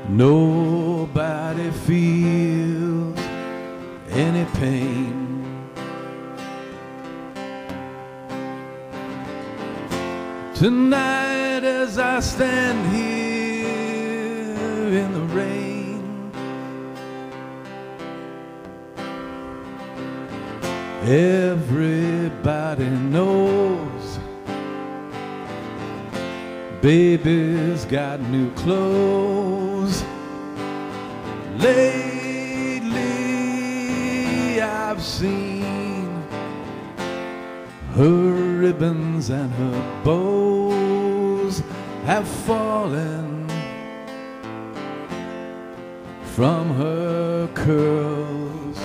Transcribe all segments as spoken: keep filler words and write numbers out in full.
Nobody feels any pain. Tonight as I stand here in the rain, everybody knows baby's got new clothes. Lately I've seen her ribbons and her bows have fallen from her curls.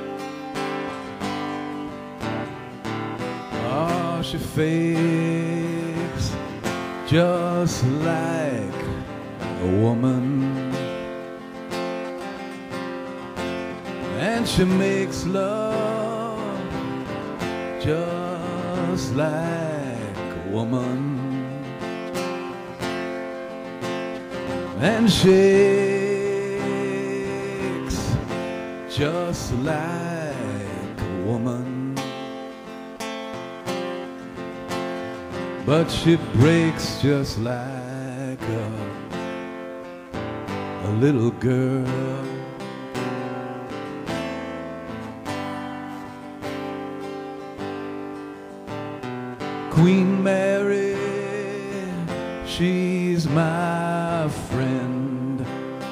Oh, she fakes just like a woman, and she makes love just like a woman, and shakes just like a woman, but she breaks just like a, a little girl. Queen Mary, she's my friend.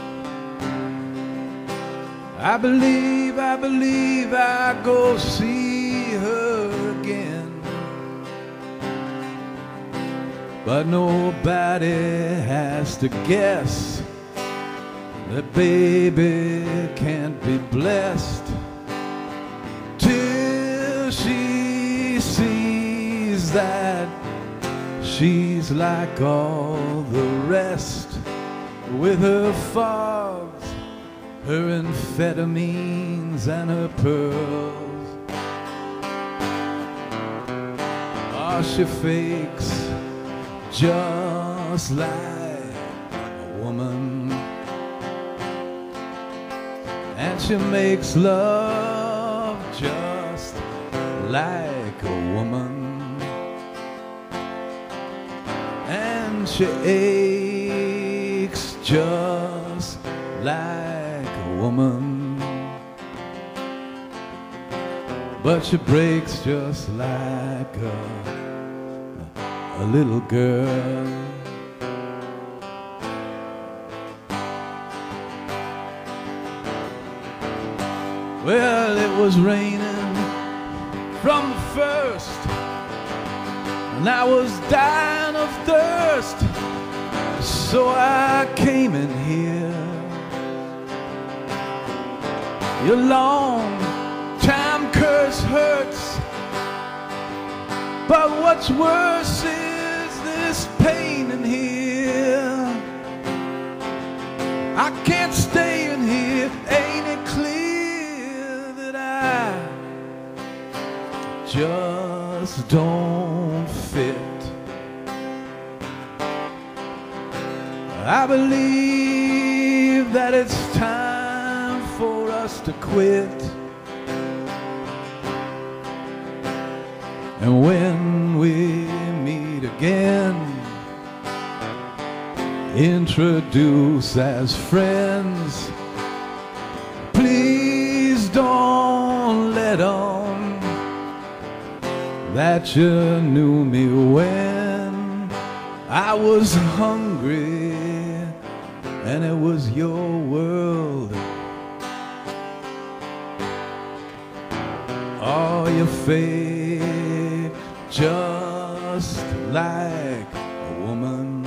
I believe, I believe I go see her again. But nobody has to guess that baby can't be blessed till she sees that she's like all the rest, with her fogs, her amphetamines and her pearls. Oh, she fakes just like a woman, and she makes love just like a woman, and she aches just like a woman, but she breaks just like a, a little girl. Well, it was raining from the first, and I was dying of thirst, so I came in here. Your long time curse hurts, but what's worse is this pain in here. I can't stay in here, ain't it clear that I just don't fit? I believe that it's time for us to quit. And when we meet again, introduce as friends. Please don't let on that you knew me when I was hungry and it was your world. Oh, you fake just like a woman,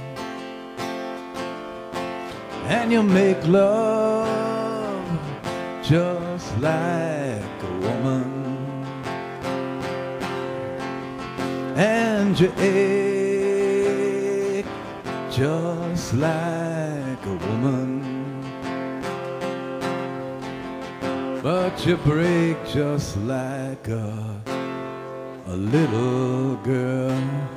and you make love just like a woman, and you ache just like a woman, but you break just like a, a little girl.